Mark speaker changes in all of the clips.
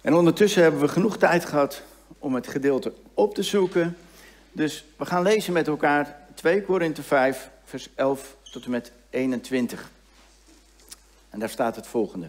Speaker 1: En ondertussen hebben we genoeg tijd gehad om het gedeelte op te zoeken. Dus we gaan lezen met elkaar 2 Korinthe 5, vers 11 tot en met 21. En daar staat het volgende.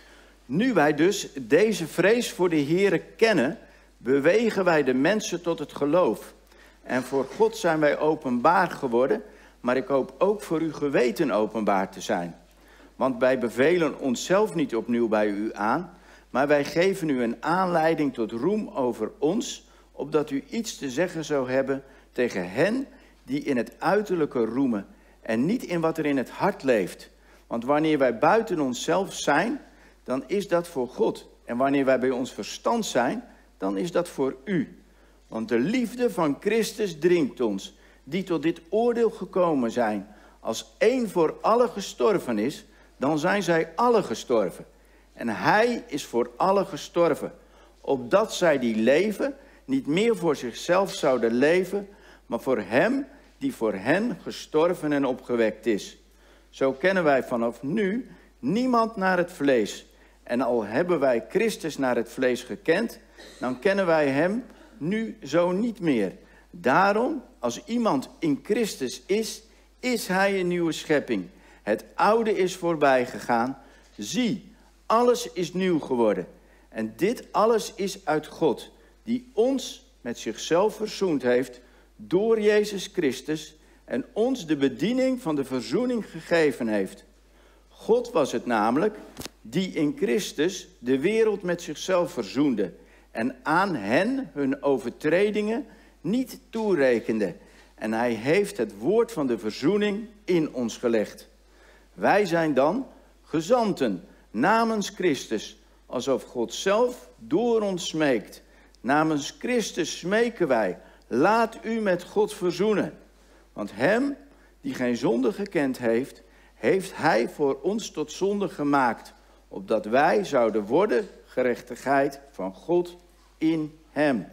Speaker 1: Nu wij dus deze vrees voor de Here kennen, bewegen wij de mensen tot het geloof. En voor God zijn wij openbaar geworden, maar ik hoop ook voor uw geweten openbaar te zijn. Want wij bevelen onszelf niet opnieuw bij u aan, maar wij geven u een aanleiding tot roem over ons, opdat u iets te zeggen zou hebben tegen hen die in het uiterlijke roemen en niet in wat er in het hart leeft. Want wanneer wij buiten onszelf zijn, dan is dat voor God. En wanneer wij bij ons verstand zijn, dan is dat voor u. Want de liefde van Christus dringt ons, die tot dit oordeel gekomen zijn. Als één voor allen gestorven is, dan zijn zij allen gestorven. En hij is voor allen gestorven, opdat zij die leven niet meer voor zichzelf zouden leven, maar voor hem die voor hen gestorven en opgewekt is. Zo kennen wij vanaf nu niemand naar het vlees. En al hebben wij Christus naar het vlees gekend, dan kennen wij hem nu zo niet meer. Daarom, als iemand in Christus is, is hij een nieuwe schepping. Het oude is voorbij gegaan. Zie, alles is nieuw geworden. En dit alles is uit God, die ons met zichzelf verzoend heeft door Jezus Christus en ons de bediening van de verzoening gegeven heeft. God was het namelijk die in Christus de wereld met zichzelf verzoende en aan hen hun overtredingen niet toerekende. En hij heeft het woord van de verzoening in ons gelegd. Wij zijn dan gezanten namens Christus, alsof God zelf door ons smeekt. Namens Christus smeken wij, laat u met God verzoenen. Want hem die geen zonde gekend heeft, heeft hij voor ons tot zonde gemaakt, opdat wij zouden worden gerechtigheid van God in hem.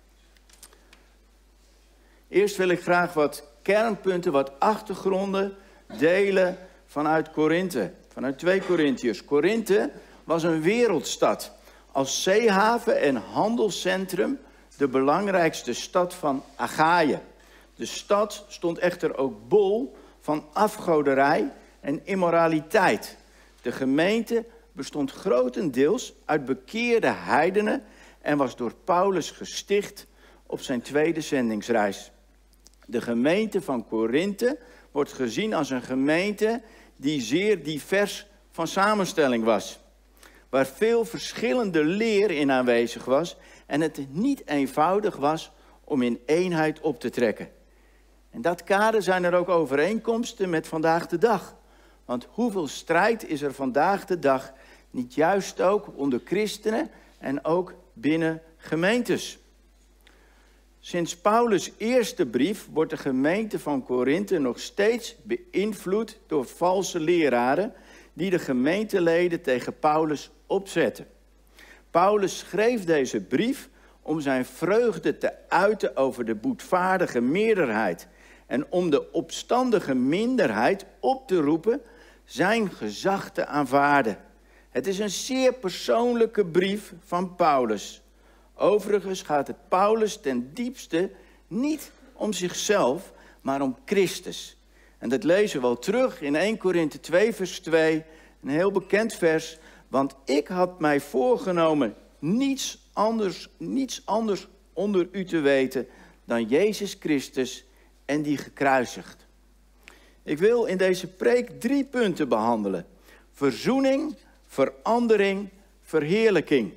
Speaker 1: Eerst wil ik graag wat kernpunten, wat achtergronden delen vanuit Korinthe, vanuit 2 Korintiërs. Korinthe was een wereldstad, als zeehaven en handelscentrum de belangrijkste stad van Achaïe. De stad stond echter ook bol van afgoderij en immoraliteit. De gemeente bestond grotendeels uit bekeerde heidenen en was door Paulus gesticht op zijn tweede zendingsreis. De gemeente van Korinthe wordt gezien als een gemeente die zeer divers van samenstelling was. Waar veel verschillende leer in aanwezig was en het niet eenvoudig was om in eenheid op te trekken. In dat kader zijn er ook overeenkomsten met vandaag de dag. Want hoeveel strijd is er vandaag de dag niet juist ook onder christenen en ook binnen gemeentes. Sinds Paulus' eerste brief wordt de gemeente van Korinthe nog steeds beïnvloed door valse leraren die de gemeenteleden tegen Paulus opzetten. Paulus schreef deze brief om zijn vreugde te uiten over de boetvaardige meerderheid en om de opstandige minderheid op te roepen zijn gezag te aanvaarden. Het is een zeer persoonlijke brief van Paulus. Overigens gaat het Paulus ten diepste niet om zichzelf, maar om Christus. En dat lezen we al terug in 1 Korinthe 2 vers 2, een heel bekend vers. Want ik had mij voorgenomen niets anders onder u te weten dan Jezus Christus en die gekruisigd. Ik wil in deze preek 3 punten behandelen. Verzoening, verandering, verheerlijking.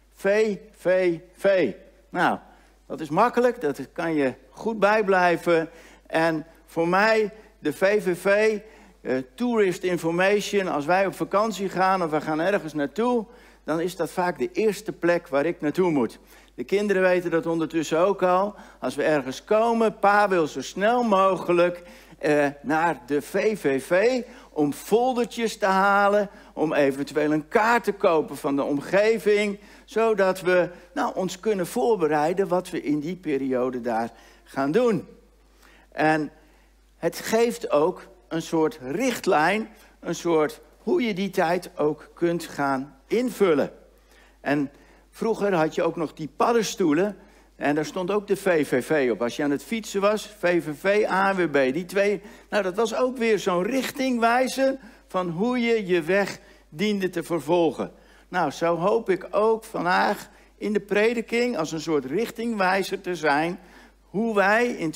Speaker 1: V. Nou, dat is makkelijk, dat kan je goed bijblijven. En voor mij, de VVV, Tourist Information, als wij op vakantie gaan of we gaan ergens naartoe, dan is dat vaak de eerste plek waar ik naartoe moet. De kinderen weten dat ondertussen ook al. Als we ergens komen, pa wil zo snel mogelijk naar de VVV om foldertjes te halen, om eventueel een kaart te kopen van de omgeving, zodat we ons kunnen voorbereiden wat we in die periode daar gaan doen. En het geeft ook een soort richtlijn, een soort hoe je die tijd ook kunt gaan invullen. En Vroeger had je ook nog die paddenstoelen. En daar stond ook de VVV op. Als je aan het fietsen was, VVV, ANWB, die twee. Nou, dat was ook weer zo'n richtingwijzer van hoe je je weg diende te vervolgen. Nou, zo hoop ik ook vandaag in de prediking als een soort richtingwijzer te zijn, hoe wij in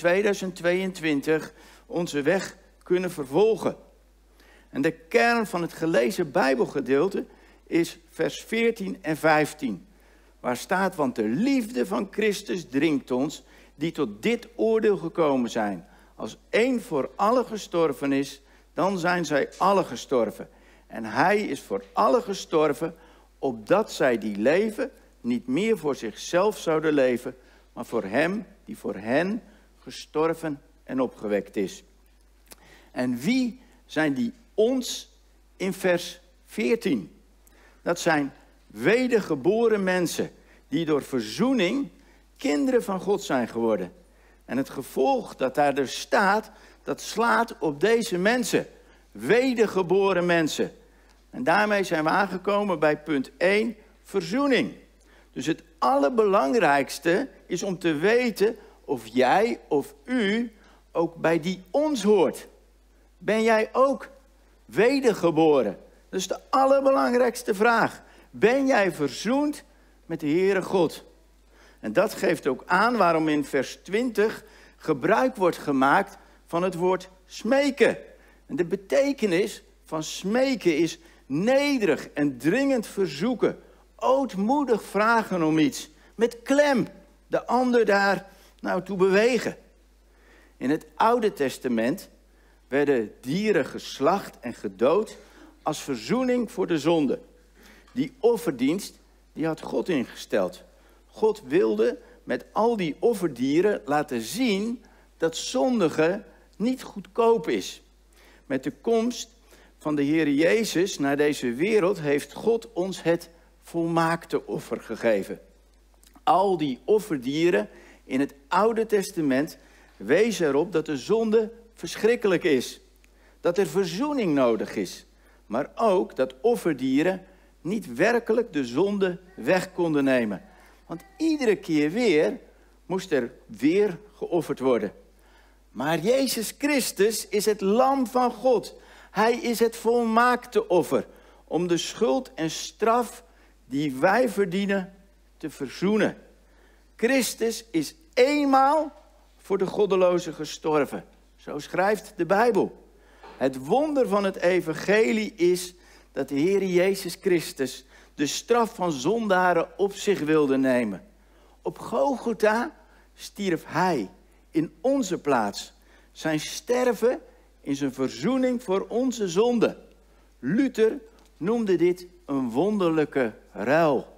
Speaker 1: 2022 onze weg kunnen vervolgen. En de kern van het gelezen Bijbelgedeelte is vers 14 en 15. Waar staat, want de liefde van Christus dringt ons, die tot dit oordeel gekomen zijn. Als één voor allen gestorven is, dan zijn zij allen gestorven. En hij is voor allen gestorven, opdat zij die leven niet meer voor zichzelf zouden leven, maar voor hem die voor hen gestorven en opgewekt is. En wie zijn die ons in vers 14? Dat zijn wedergeboren mensen die door verzoening kinderen van God zijn geworden. En het gevolg dat daar dus staat, dat slaat op deze mensen. Wedergeboren mensen. En daarmee zijn we aangekomen bij punt 1, verzoening. Dus het allerbelangrijkste is om te weten of jij of u ook bij die ons hoort. Ben jij ook wedergeboren? Dat is de allerbelangrijkste vraag. Ben jij verzoend met de Heere God? En dat geeft ook aan waarom in vers 20 gebruik wordt gemaakt van het woord smeken. En de betekenis van smeken is nederig en dringend verzoeken. Ootmoedig vragen om iets. Met klem de ander daar toe bewegen. In het Oude Testament werden dieren geslacht en gedood als verzoening voor de zonde. Die offerdienst, die had God ingesteld. God wilde met al die offerdieren laten zien dat zondigen niet goedkoop is. Met de komst van de Heer Jezus naar deze wereld heeft God ons het volmaakte offer gegeven. Al die offerdieren in het Oude Testament wezen erop dat de zonde verschrikkelijk is. Dat er verzoening nodig is. Maar ook dat offerdieren niet werkelijk de zonde weg konden nemen. Want iedere keer weer moest er weer geofferd worden. Maar Jezus Christus is het lam van God. Hij is het volmaakte offer om de schuld en straf die wij verdienen te verzoenen. Christus is eenmaal voor de goddelozen gestorven. Zo schrijft de Bijbel. Het wonder van het evangelie is dat de Heer Jezus Christus de straf van zondaren op zich wilde nemen. Op Golgotha stierf hij in onze plaats. Zijn sterven is een verzoening voor onze zonde. Luther noemde dit een wonderlijke ruil.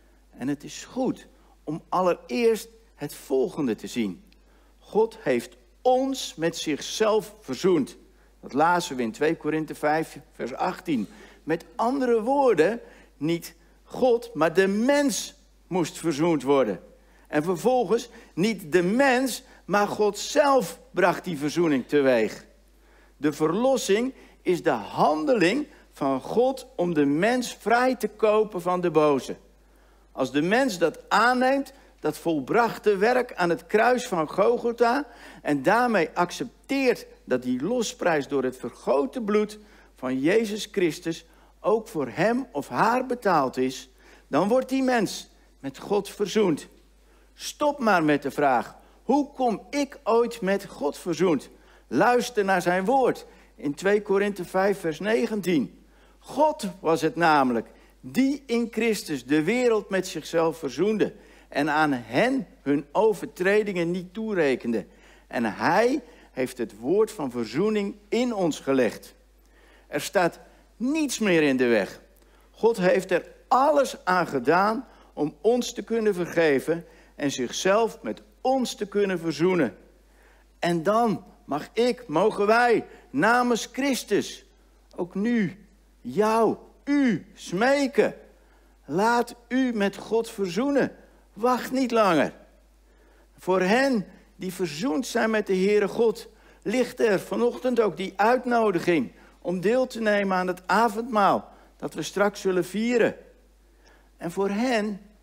Speaker 1: En het is goed om allereerst het volgende te zien. God heeft ons met zichzelf verzoend. Dat lazen we in 2 Korinthe 5 vers 18. Met andere woorden, niet God, maar de mens moest verzoend worden. En vervolgens niet de mens, maar God zelf bracht die verzoening teweeg. De verlossing is de handeling van God om de mens vrij te kopen van de boze. Als de mens dat aanneemt, dat volbrachte werk aan het kruis van Golgotha, en daarmee accepteert dat die losprijs door het vergoten bloed van Jezus Christus ook voor hem of haar betaald is, dan wordt die mens met God verzoend. Stop maar met de vraag, hoe kom ik ooit met God verzoend? Luister naar zijn woord in 2 Korinthe 5 vers 19. God was het namelijk die in Christus de wereld met zichzelf verzoende en aan hen hun overtredingen niet toerekende. En hij heeft het woord van verzoening in ons gelegd. Er staat niets meer in de weg. God heeft er alles aan gedaan om ons te kunnen vergeven en zichzelf met ons te kunnen verzoenen. En dan mogen wij namens Christus ook nu u smeken. Laat u met God verzoenen. Wacht niet langer. Voor hen die verzoend zijn met de Heere God, ligt er vanochtend ook die uitnodiging om deel te nemen aan het avondmaal dat we straks zullen vieren. En voor hen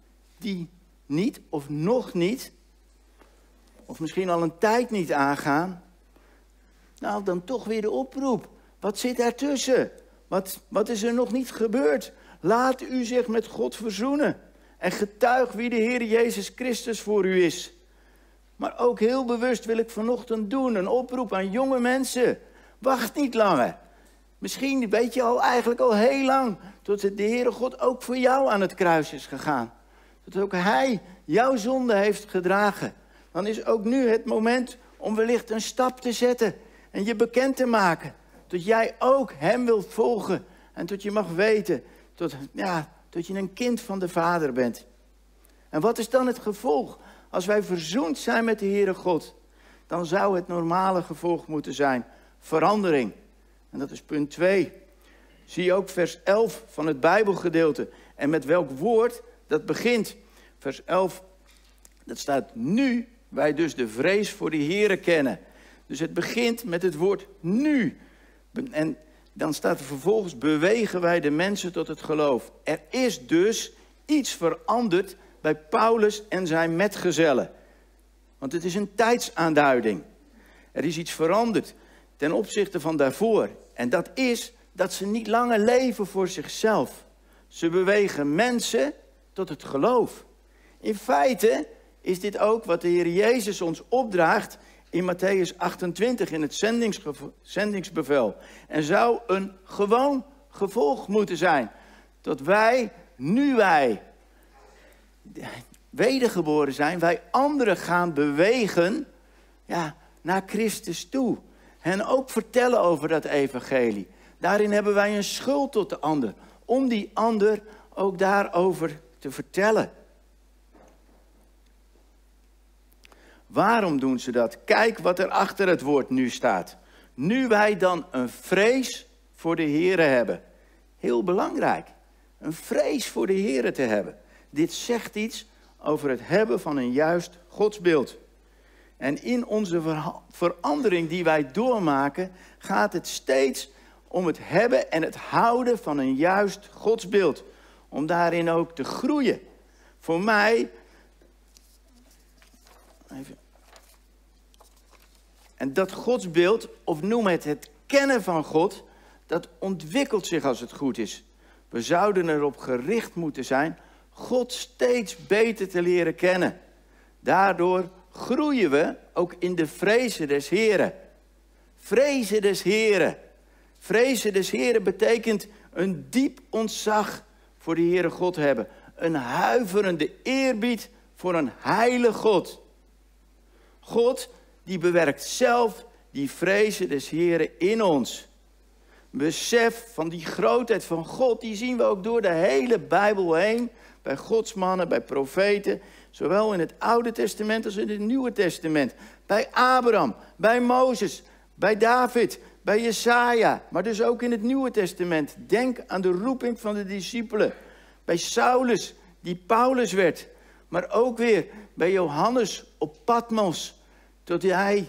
Speaker 1: die niet of nog niet, of misschien al een tijd niet aangaan, nou dan toch weer de oproep. Wat zit daartussen? Wat is er nog niet gebeurd? Laat u zich met God verzoenen en getuig wie de Heer Jezus Christus voor u is. Maar ook heel bewust wil ik vanochtend doen, een oproep aan jonge mensen. Wacht niet langer. Misschien weet je eigenlijk al heel lang tot de Heere God ook voor jou aan het kruis is gegaan. Dat ook Hij jouw zonde heeft gedragen. Dan is ook nu het moment om wellicht een stap te zetten en je bekend te maken. Dat jij ook Hem wilt volgen en dat je mag weten dat je een kind van de Vader bent. En wat is dan het gevolg? Als wij verzoend zijn met de Heere God, dan zou het normale gevolg moeten zijn verandering. En dat is punt 2. Zie je ook vers 11 van het Bijbelgedeelte. En met welk woord dat begint. Vers 11, dat staat nu wij dus de vrees voor de Heere kennen. Dus het begint met het woord nu. En dan staat er vervolgens, bewegen wij de mensen tot het geloof. Er is dus iets veranderd bij Paulus en zijn metgezellen. Want het is een tijdsaanduiding. Er is iets veranderd ten opzichte van daarvoor. En dat is dat ze niet langer leven voor zichzelf. Ze bewegen mensen tot het geloof. In feite is dit ook wat de Heer Jezus ons opdraagt in Mattheüs 28 in het zendingsbevel. En zou een gewoon gevolg moeten zijn. Dat wij, nu wij wedergeboren zijn, wij anderen gaan bewegen naar Christus toe. En ook vertellen over dat evangelie. Daarin hebben wij een schuld tot de ander. Om die ander ook daarover te vertellen. Waarom doen ze dat? Kijk wat er achter het woord nu staat. Nu wij dan een vrees voor de Here hebben. Heel belangrijk. Een vrees voor de Here te hebben. Dit zegt iets over het hebben van een juist godsbeeld. En in onze verandering die wij doormaken, gaat het steeds om het hebben en het houden van een juist godsbeeld. Om daarin ook te groeien. Voor mij, en dat godsbeeld, of noem het kennen van God, dat ontwikkelt zich als het goed is. We zouden erop gericht moeten zijn God steeds beter te leren kennen. Daardoor groeien we ook in de vrezen des Heren. Vrezen des Heren. Vrezen des Heren betekent een diep ontzag voor de Heere God hebben. Een huiverende eerbied voor een heilige God. God die bewerkt zelf die vrezen des Heren in ons. Besef van die grootheid van God, die zien we ook door de hele Bijbel heen. Bij godsmannen, bij profeten. Zowel in het Oude Testament als in het Nieuwe Testament. Bij Abraham, bij Mozes, bij David, bij Jesaja. Maar dus ook in het Nieuwe Testament. Denk aan de roeping van de discipelen. Bij Saulus, die Paulus werd. Maar ook weer bij Johannes op Patmos. Tot hij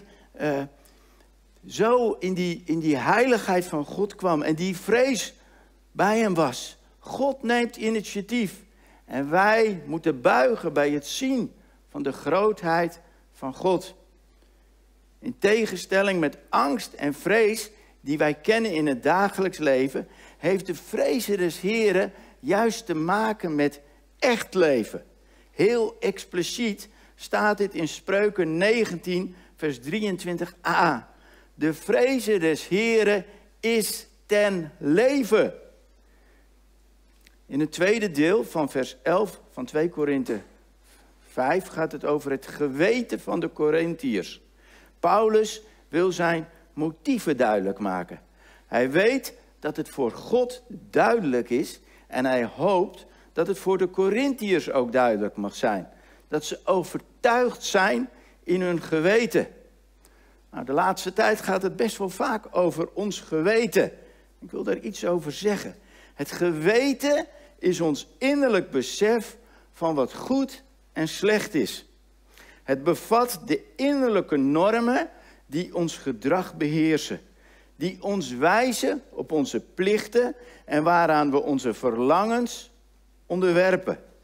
Speaker 1: zo in die heiligheid van God kwam. En die vrees bij hem was. God neemt initiatief. En wij moeten buigen bij het zien van de grootheid van God. In tegenstelling met angst en vrees die wij kennen in het dagelijks leven, heeft de vrezen des Heren juist te maken met echt leven. Heel expliciet staat dit in Spreuken 19, vers 23a. De vrezen des Heren is ten leven. In het tweede deel van vers 11 van 2 Korinthe 5 gaat het over het geweten van de Korintiërs. Paulus wil zijn motieven duidelijk maken. Hij weet dat het voor God duidelijk is en hij hoopt dat het voor de Korintiërs ook duidelijk mag zijn. Dat ze overtuigd zijn in hun geweten. Nou, de laatste tijd gaat het best wel vaak over ons geweten. Ik wil daar iets over zeggen. Het geweten is ons innerlijk besef van wat goed en slecht is. Het bevat de innerlijke normen die ons gedrag beheersen. Die ons wijzen op onze plichten en waaraan we onze verlangens onderwerpen.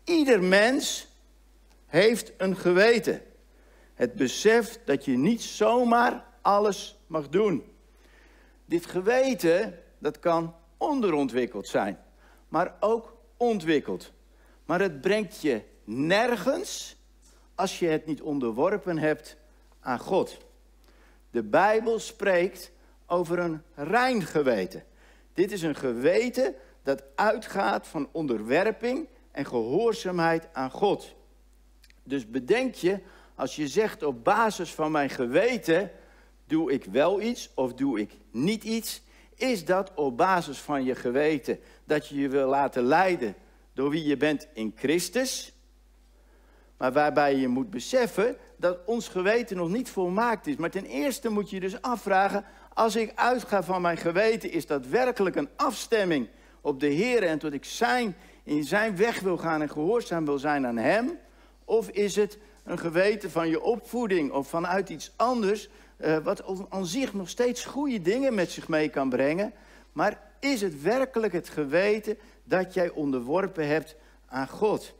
Speaker 1: Ieder mens heeft een geweten. Het besef dat je niet zomaar alles mag doen. Dit geweten, dat kan onderontwikkeld zijn, maar ook ontwikkeld. Maar het brengt je nergens als je het niet onderworpen hebt aan God. De Bijbel spreekt over een rein geweten. Dit is een geweten dat uitgaat van onderwerping en gehoorzaamheid aan God. Dus bedenk je, als je zegt op basis van mijn geweten, doe ik wel iets of doe ik niet iets, is dat op basis van je geweten dat je je wil laten leiden door wie je bent in Christus. Maar waarbij je moet beseffen dat ons geweten nog niet volmaakt is. Maar ten eerste moet je dus afvragen, als ik uitga van mijn geweten, is dat werkelijk een afstemming op de Heer en tot ik in zijn weg wil gaan en gehoorzaam wil zijn aan hem? Of is het een geweten van je opvoeding of vanuit iets anders, wat aan zich nog steeds goede dingen met zich mee kan brengen? Maar is het werkelijk het geweten dat jij onderworpen hebt aan God?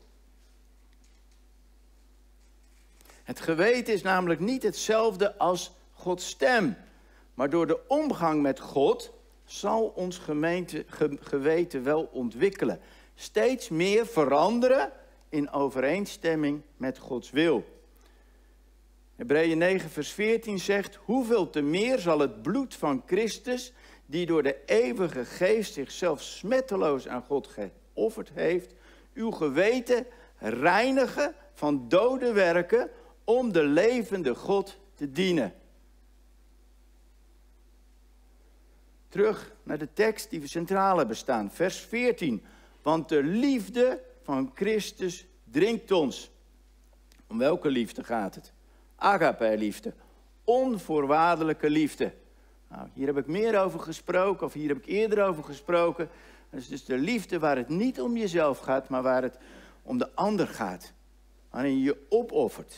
Speaker 1: Het geweten is namelijk niet hetzelfde als Gods stem. Maar door de omgang met God zal ons geweten wel ontwikkelen. Steeds meer veranderen in overeenstemming met Gods wil. Hebreeën 9 vers 14 zegt: hoeveel te meer zal het bloed van Christus, die door de eeuwige geest zichzelf smetteloos aan God geofferd heeft, uw geweten reinigen van dode werken om de levende God te dienen. Terug naar de tekst die we centraal hebben staan, vers 14. Want de liefde van Christus dringt ons. Om welke liefde gaat het? Agape-liefde. Onvoorwaardelijke liefde. Nou, hier heb ik meer over gesproken, of hier heb ik eerder over gesproken. Dat is dus de liefde waar het niet om jezelf gaat, maar waar het om de ander gaat. Waarin je je opoffert.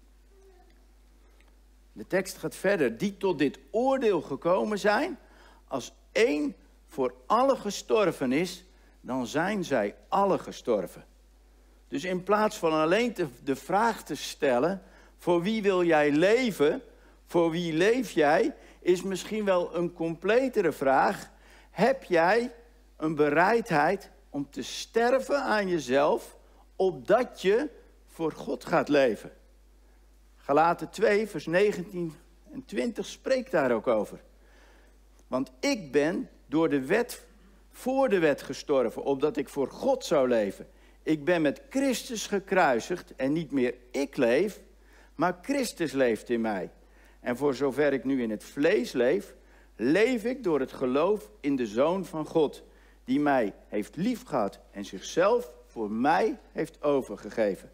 Speaker 1: De tekst gaat verder. Die tot dit oordeel gekomen zijn. Als één voor alle gestorven is, dan zijn zij alle gestorven. Dus in plaats van alleen de vraag te stellen, voor wie wil jij leven? Voor wie leef jij? Is misschien wel een completere vraag. Heb jij een bereidheid om te sterven aan jezelf, opdat je voor God gaat leven? Galaten 2, vers 19 en 20 spreekt daar ook over. Want ik ben door de wet, voor de wet gestorven, opdat ik voor God zou leven. Ik ben met Christus gekruisigd en niet meer ik leef, maar Christus leeft in mij. En voor zover ik nu in het vlees leef, leef ik door het geloof in de Zoon van God, die mij heeft liefgehad en zichzelf voor mij heeft overgegeven.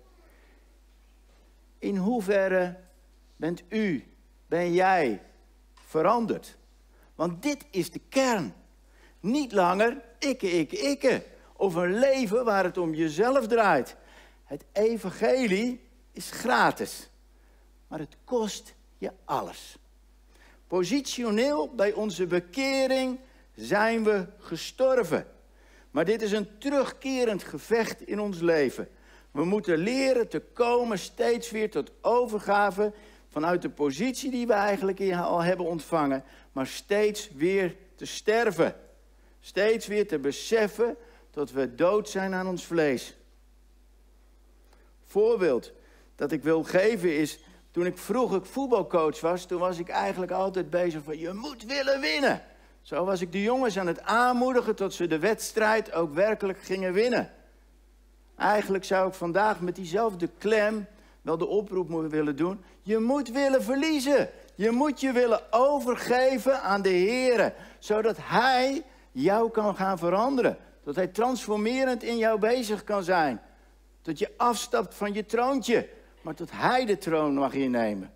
Speaker 1: In hoeverre ben jij veranderd? Want dit is de kern. Niet langer ikke. Of een leven waar het om jezelf draait. Het evangelie is gratis. Maar het kost je alles. Positioneel bij onze bekering zijn we gestorven. Maar dit is een terugkerend gevecht in ons leven. We moeten leren te komen steeds weer tot overgave vanuit de positie die we eigenlijk al hebben ontvangen. Maar steeds weer te sterven. Steeds weer te beseffen dat we dood zijn aan ons vlees. Voorbeeld dat ik wil geven is, toen ik vroeger voetbalcoach was, toen was ik eigenlijk altijd bezig van, je moet willen winnen. Zo was ik de jongens aan het aanmoedigen tot ze de wedstrijd ook werkelijk gingen winnen. Eigenlijk zou ik vandaag met diezelfde klem wel de oproep moeten willen doen. Je moet willen verliezen. Je moet je willen overgeven aan de Heer, zodat Hij jou kan gaan veranderen. Dat Hij transformerend in jou bezig kan zijn. Dat je afstapt van je troontje, maar dat Hij de troon mag innemen.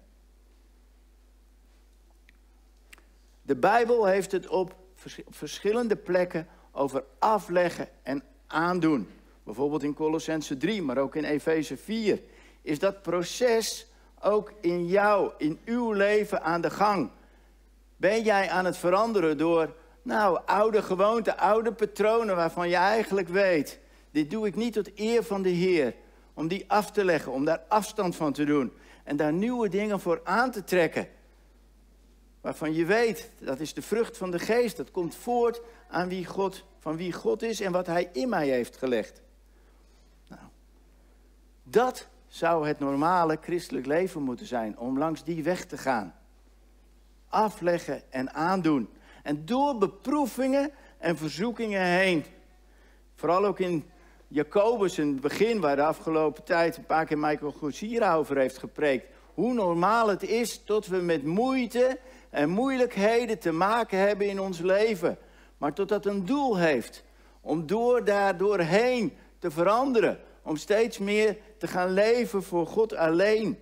Speaker 1: De Bijbel heeft het op verschillende plekken over afleggen en aandoen. Bijvoorbeeld in Kolossenzen 3, maar ook in Efeze 4. Is dat proces ook in jou, in uw leven aan de gang? Ben jij aan het veranderen door oude gewoonten, oude patronen waarvan je eigenlijk weet, Dit doe ik niet tot eer van de Heer. Om die af te leggen, om daar afstand van te doen. En daar nieuwe dingen voor aan te trekken. Waarvan je weet, dat is de vrucht van de geest. Dat komt voort aan van wie God is en wat hij in mij heeft gelegd. Nou, dat zou het normale christelijk leven moeten zijn. Om langs die weg te gaan. Afleggen en aandoen. En door beproevingen en verzoekingen heen. Vooral ook in Jacobus in het begin, waar de afgelopen tijd een paar keer Michael Gossier over heeft gepreekt. Hoe normaal het is tot we met moeite en moeilijkheden te maken hebben in ons leven. Maar tot dat een doel heeft. Om daar doorheen te veranderen. Om steeds meer te gaan leven voor God alleen.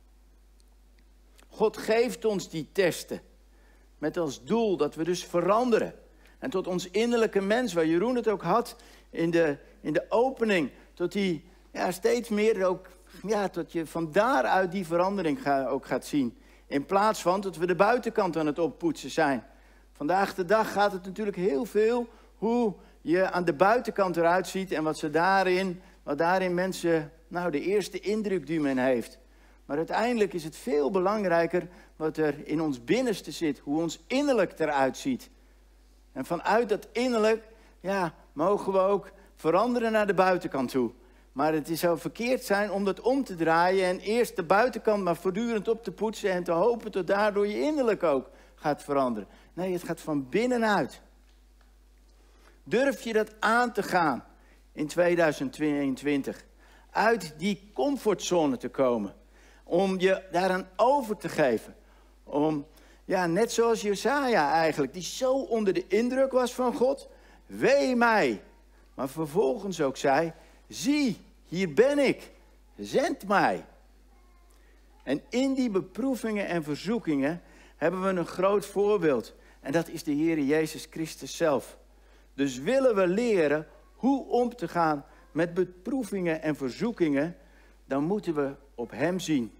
Speaker 1: God geeft ons die testen. Met als doel dat we dus veranderen. En tot ons innerlijke mens, waar Jeroen het ook had in de opening. Tot die steeds meer ook, tot je van daaruit die verandering ook gaat zien. In plaats van dat we de buitenkant aan het oppoetsen zijn. Vandaag de dag gaat het natuurlijk heel veel hoe je aan de buitenkant eruit ziet. En wat daarin mensen, de eerste indruk die men heeft. Maar uiteindelijk is het veel belangrijker wat er in ons binnenste zit. Hoe ons innerlijk eruit ziet. En vanuit dat innerlijk, mogen we ook veranderen naar de buitenkant toe. Maar het zou verkeerd zijn om dat om te draaien en eerst de buitenkant maar voortdurend op te poetsen en te hopen dat daardoor je innerlijk ook gaat veranderen. Nee, het gaat van binnenuit. Durf je dat aan te gaan in 2022? Uit die comfortzone te komen. Om je daaraan over te geven. Om, net zoals Jesaja eigenlijk, die zo onder de indruk was van God. Wee mij. Maar vervolgens ook zei, zie, hier ben ik. Zend mij. En in die beproevingen en verzoekingen hebben we een groot voorbeeld. En dat is de Heer Jezus Christus zelf. Dus willen we leren hoe om te gaan met beproevingen en verzoekingen, dan moeten we op hem zien.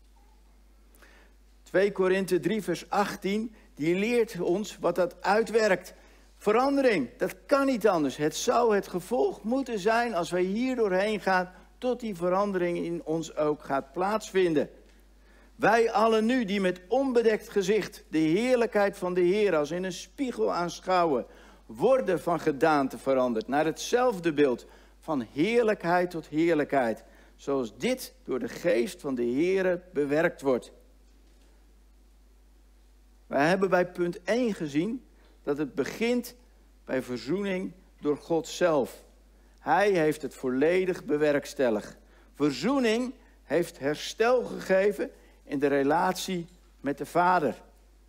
Speaker 1: 2 Korinthe 3 vers 18, die leert ons wat dat uitwerkt. Verandering, dat kan niet anders. Het zou het gevolg moeten zijn als wij hier doorheen gaan, tot die verandering in ons ook gaat plaatsvinden. Wij allen nu die met onbedekt gezicht de heerlijkheid van de Heer als in een spiegel aanschouwen, worden van gedaante veranderd naar hetzelfde beeld, van heerlijkheid tot heerlijkheid, zoals dit door de geest van de Heere bewerkt wordt. Wij hebben bij punt 1 gezien dat het begint bij verzoening door God zelf. Hij heeft het volledig bewerkstelligd. Verzoening heeft herstel gegeven in de relatie met de Vader.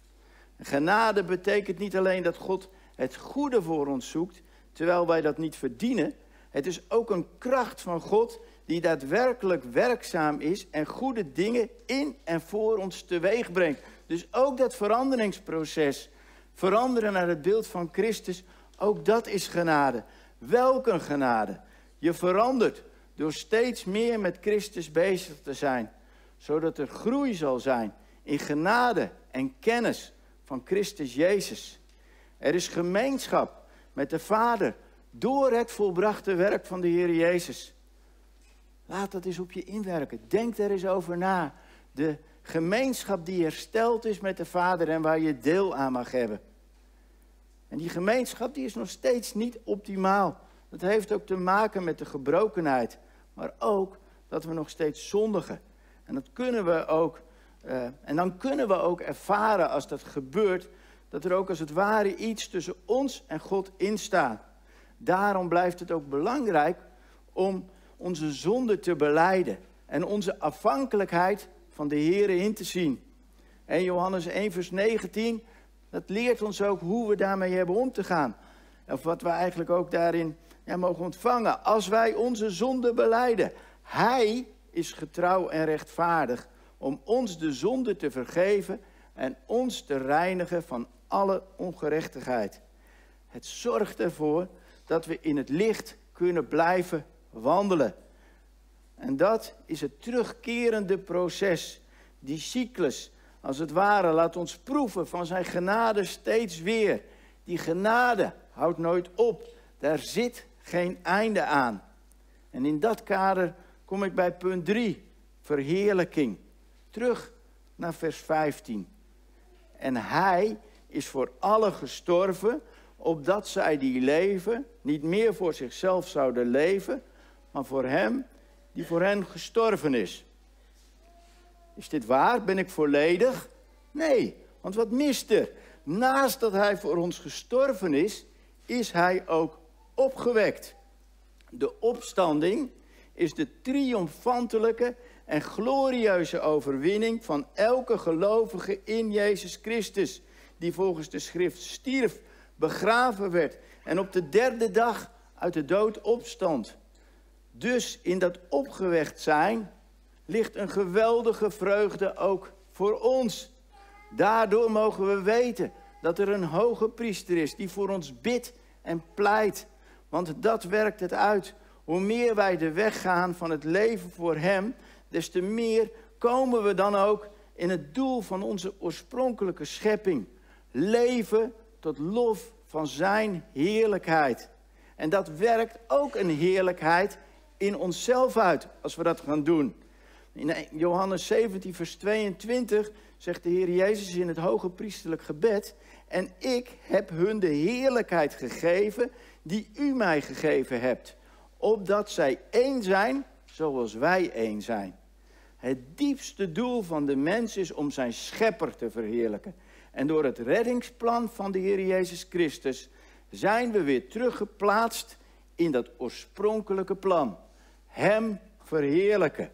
Speaker 1: Genade betekent niet alleen dat God het goede voor ons zoekt, terwijl wij dat niet verdienen. Het is ook een kracht van God die daadwerkelijk werkzaam is en goede dingen in en voor ons teweeg brengt. Dus ook dat veranderingsproces, veranderen naar het beeld van Christus, ook dat is genade. Welke genade? Je verandert door steeds meer met Christus bezig te zijn, zodat er groei zal zijn in genade en kennis van Christus Jezus. Er is gemeenschap met de Vader door het volbrachte werk van de Heer Jezus. Laat dat eens op je inwerken. Denk er eens over na. De gemeenschap die hersteld is met de Vader en waar je deel aan mag hebben. En die gemeenschap die is nog steeds niet optimaal. Dat heeft ook te maken met de gebrokenheid. Maar ook dat we nog steeds zondigen. En dat kunnen we ook. En dan kunnen we ook ervaren als dat gebeurt, dat er ook als het ware iets tussen ons en God instaat. Daarom blijft het ook belangrijk om onze zonde te belijden. En onze afhankelijkheid van de Here in te zien. En Johannes 1 vers 19, dat leert ons ook hoe we daarmee hebben om te gaan. Of wat we eigenlijk ook daarin mogen ontvangen. Als wij onze zonde belijden. Hij is getrouw en rechtvaardig om ons de zonde te vergeven en ons te reinigen van alle ongerechtigheid. Het zorgt ervoor dat we in het licht kunnen blijven wandelen. En dat is het terugkerende proces. Die cyclus, als het ware, laat ons proeven van zijn genade steeds weer. Die genade houdt nooit op. Daar zit geen einde aan. En in dat kader kom ik bij punt 3, verheerlijking. Terug naar vers 15. En hij is voor allen gestorven, opdat zij die leven niet meer voor zichzelf zouden leven, maar voor hem die voor hen gestorven is. Is dit waar? Ben ik volledig? Nee, want wat mist er? Naast dat hij voor ons gestorven is hij ook opgewekt. De opstanding is de triomfantelijke en glorieuze overwinning van elke gelovige in Jezus Christus, die volgens de schrift stierf, begraven werd en op de derde dag uit de dood opstond. Dus in dat opgewekt zijn ligt een geweldige vreugde ook voor ons. Daardoor mogen we weten dat er een hoge priester is die voor ons bidt en pleit. Want dat werkt het uit. Hoe meer wij de weg gaan van het leven voor hem, des te meer komen we dan ook in het doel van onze oorspronkelijke schepping. Leven tot lof van zijn heerlijkheid. En dat werkt ook een heerlijkheid in onszelf uit, als we dat gaan doen. In Johannes 17, vers 22 zegt de Heer Jezus in het hoge priesterlijk gebed: en ik heb hun de heerlijkheid gegeven die u mij gegeven hebt, opdat zij één zijn zoals wij één zijn. Het diepste doel van de mens is om zijn schepper te verheerlijken. En door het reddingsplan van de Heer Jezus Christus zijn we weer teruggeplaatst in dat oorspronkelijke plan. Hem verheerlijken.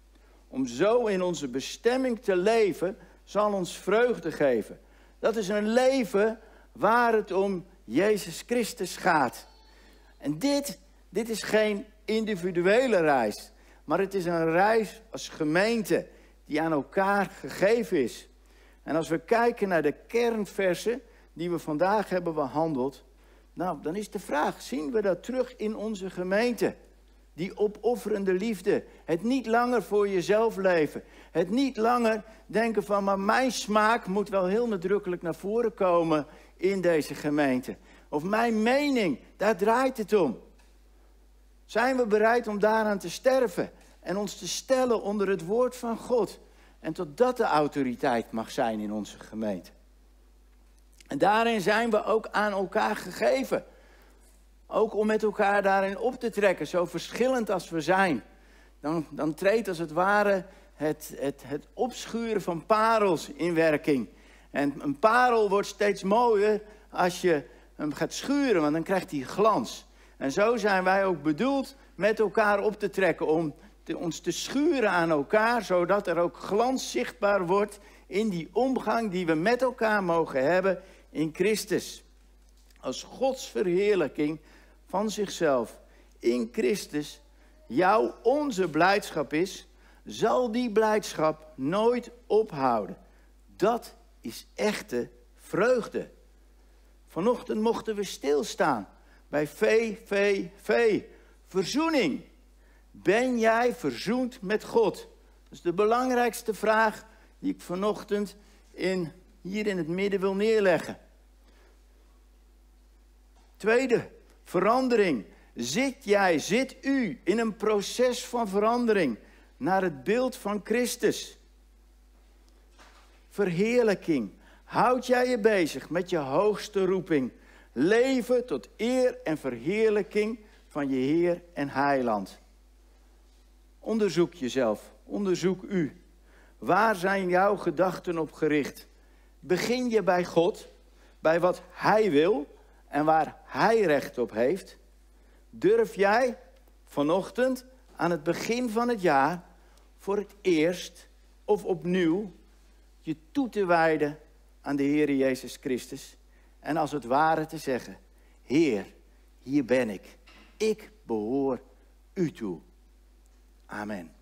Speaker 1: Om zo in onze bestemming te leven, zal ons vreugde geven. Dat is een leven waar het om Jezus Christus gaat. En dit is geen individuele reis, maar het is een reis als gemeente die aan elkaar gegeven is. En als we kijken naar de kernversen die we vandaag hebben behandeld, nou, dan is de vraag, zien we dat terug in onze gemeente? Die opofferende liefde, het niet langer voor jezelf leven, het niet langer denken van, maar mijn smaak moet wel heel nadrukkelijk naar voren komen in deze gemeente. Of mijn mening, daar draait het om. Zijn we bereid om daaraan te sterven en ons te stellen onder het woord van God? En totdat de autoriteit mag zijn in onze gemeente. En daarin zijn we ook aan elkaar gegeven. Ook om met elkaar daarin op te trekken, zo verschillend als we zijn. Dan treedt als het ware het opschuren van parels in werking. En een parel wordt steeds mooier als je hem gaat schuren, want dan krijgt hij glans. En zo zijn wij ook bedoeld met elkaar op te trekken, om ons te schuren aan elkaar, zodat er ook glans zichtbaar wordt in die omgang die we met elkaar mogen hebben in Christus. Als Gods verheerlijking van zichzelf in Christus onze blijdschap is, zal die blijdschap nooit ophouden. Dat is echte vreugde. Vanochtend mochten we stilstaan bij verzoening. Ben jij verzoend met God? Dat is de belangrijkste vraag die ik vanochtend hier in het midden wil neerleggen. Tweede, verandering. Zit u in een proces van verandering naar het beeld van Christus? Verheerlijking. Houd jij je bezig met je hoogste roeping? Leven tot eer en verheerlijking van je Heer en Heiland. Onderzoek jezelf, onderzoek u. Waar zijn jouw gedachten op gericht? Begin je bij God, bij wat Hij wil en waar Hij recht op heeft? Durf jij vanochtend aan het begin van het jaar voor het eerst of opnieuw je toe te wijden aan de Heer Jezus Christus? En als het ware te zeggen: Heer, hier ben ik. Ik behoor u toe. Amen.